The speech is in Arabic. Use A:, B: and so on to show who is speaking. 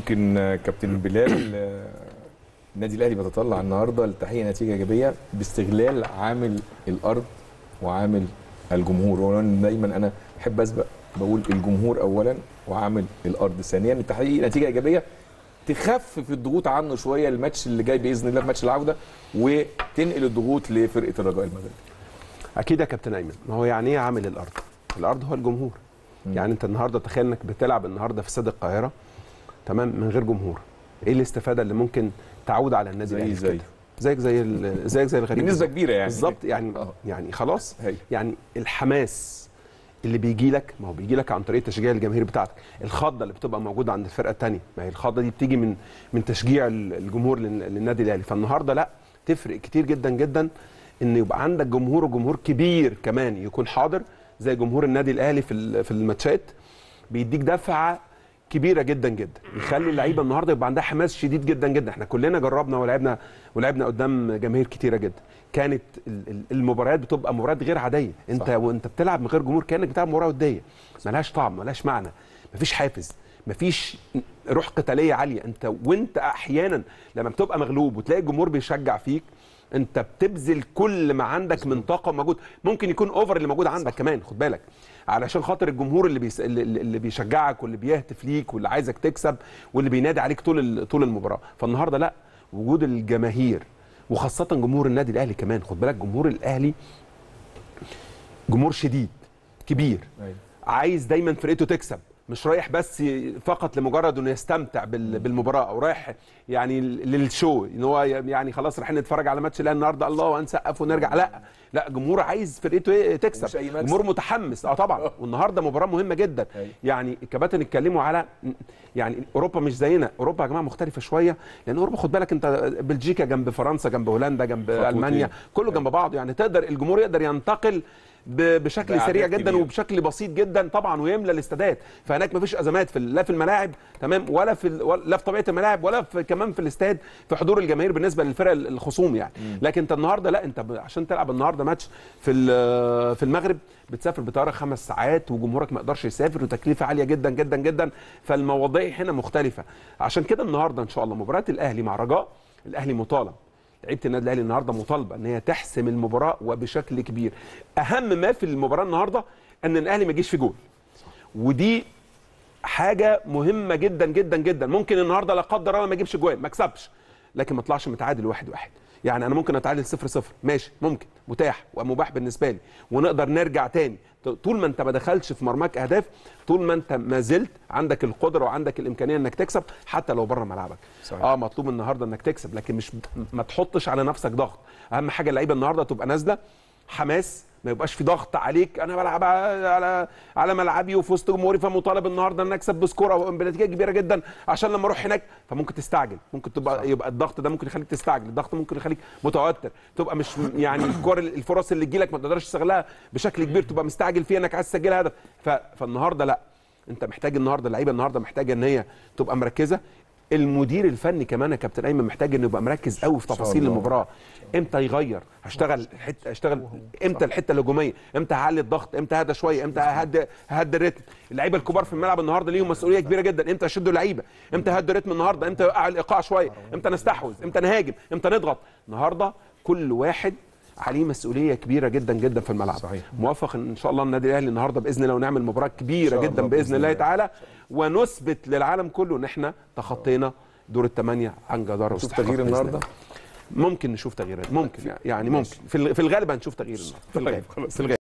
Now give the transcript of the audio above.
A: يمكن كابتن بلال، النادي الاهلي بيتطلع النهارده لتحقيق نتيجه ايجابيه باستغلال عامل الارض وعامل الجمهور. وانا دايما انا بحب اسبق بقول الجمهور اولا وعامل الارض ثانيا لتحقيق نتيجه ايجابيه تخفف الضغوط عنه شويه الماتش اللي جاي باذن الله في ماتش العوده، وتنقل الضغوط لفرقه الرجاء المغربي.
B: اكيد يا كابتن ايمن، ما هو يعني ايه عامل الارض؟ الارض هو الجمهور. يعني انت النهارده تخيل انك بتلعب النهارده في استاد القاهره تمام من غير جمهور، ايه الاستفاده اللي ممكن تعود على النادي الاهلي؟ زيك زي الغريب
A: بنسبه كبيره يعني
B: بالظبط. يعني خلاص يعني الحماس اللي بيجي لك، ما هو بيجي لك عن طريق تشجيع الجماهير بتاعتك، الخضه اللي بتبقى موجوده عند الفرقه الثانيه، ما هي الخضه دي بتيجي من تشجيع الجمهور للنادي الاهلي. فالنهارده لا، تفرق كتير جدا جدا ان يبقى عندك جمهور، وجمهور كبير كمان يكون حاضر زي جمهور النادي الاهلي في الماتشات، بيديك دفعه كبيره جدا جدا، يخلي اللعيبه النهارده يبقى عندها حماس شديد جدا جدا. احنا كلنا جربنا ولعبنا قدام جماهير كتيره جدا، كانت المباريات بتبقى مباريات غير عاديه، انت وانت بتلعب من غير جمهور كانك بتلعب مباراه وديه، ملهاش طعم، ملهاش معنى، مفيش حافز، مفيش روح قتاليه عاليه. وانت احيانا لما بتبقى مغلوب وتلاقي الجمهور بيشجع فيك، انت بتبذل كل ما عندك من طاقه موجود، ممكن يكون اوفر اللي موجود عندك كمان، خد بالك، علشان خاطر الجمهور اللي بيشجعك واللي بيهتف ليك واللي عايزك تكسب واللي بينادي عليك طول المباراه. فالنهارده لا، وجود الجماهير وخاصه جمهور النادي الاهلي كمان، خد بالك جمهور الاهلي جمهور شديد كبير، عايز دايما فرقته تكسب، مش رايح بس فقط لمجرد انه يستمتع بالمباراه، او رايح يعني للشو، ان هو يعني خلاص رايحين نتفرج على ماتش الاهلي النهارده الله وهنسقف ونرجع. لا، جمهور عايز فرقته تكسب، جمهور متحمس طبعا. والنهارده مباراه مهمه جدا. يعني الكباتن اتكلموا على يعني اوروبا مش زينا، اوروبا يا جماعه مختلفه شويه، لان اوروبا خد بالك انت بلجيكا جنب فرنسا جنب هولندا جنب المانيا، كله جنب بعض، يعني الجمهور يقدر ينتقل بشكل سريع جدا كبير. وبشكل بسيط جدا طبعا، ويملى الاستادات. فهناك مفيش ازمات لا في الملاعب تمام، ولا في طبيعه الملاعب، ولا كمان في الاستاد في حضور الجماهير بالنسبه للفرق الخصوم يعني. لكن انت النهارده لا، انت عشان تلعب النهارده ماتش في المغرب بتسافر بطياره 5 ساعات، وجمهورك ما يقدرش يسافر، وتكلفه عاليه جدا جدا جدا. فالمواضيع هنا مختلفه. عشان كده النهارده ان شاء الله مباراه الاهلي مع رجاء، الاهلي مطالب، لعيبه النادي الاهلي النهارده مطالبه ان هي تحسم المباراه وبشكل كبير. اهم ما في المباراه النهارده ان الاهلي ما يجيش في جول، ودي حاجه مهمه جدا جدا جدا. ممكن النهارده لا قدر الله ما يجيبش جوان، ما اكسبش، لكن ما اطلعش متعادل 1-1. يعني انا ممكن اتعادل 0-0 ماشي، ممكن متاح ومباح بالنسبه لي، ونقدر نرجع تاني. طول ما انت ما دخلش في مرماك اهداف، طول ما انت ما زلت عندك القدره وعندك الامكانيه انك تكسب حتى لو بره ملعبك. مطلوب النهارده انك تكسب، لكن مش ما تحطش على نفسك ضغط. اهم حاجه اللعيبه النهارده تبقى نازله حماس، ما يبقاش في ضغط عليك، انا بلعب على ملعبي وفي وسط جمهوري، فمطالب النهارده ان اكسب بسكور او بنتيجه كبيره جدا عشان لما اروح هناك. فممكن تستعجل، ممكن يبقى الضغط ده ممكن يخليك تستعجل، الضغط ممكن يخليك متوتر، تبقى مش يعني الفرص اللي تجيلك ما تقدرش تستغلها بشكل كبير، تبقى مستعجل فيها انك عايز تسجلها هدف. فالنهارده لا، انت محتاج النهارده اللعيبه النهارده محتاجه ان هي تبقى مركزه. المدير الفني كمان يا كابتن ايمن محتاج انه يبقى مركز قوي في تفاصيل المباراه، امتى يغير، هشتغل امتى الحته الهجوميه، امتى هعلي الضغط، امتى هدى شويه، امتى ههدي الريتم. اللعيبه الكبار في الملعب النهارده ليهم مسؤوليه كبيره جدا، امتى اشدوا اللعيبه، امتى هدي الريتم النهارده، امتى اوقع الايقاع شويه، امتى نستحوذ، امتى نهاجم، امتى نضغط. النهارده كل واحد عليه مسؤوليه كبيره جدا جدا في الملعب. صحيح. موفق ان شاء الله النادي الاهلي النهارده باذن الله، ونعمل مباراه كبيره جدا باذن الله تعالى، ونثبت للعالم كله ان احنا تخطينا دور الثمانيه عن جداره واستحقاق.
A: تغيير النهارده
B: ممكن نشوف تغييرات، ممكن يعني ممكن في الغالب هنشوف تغيير النهارده، في الغالب.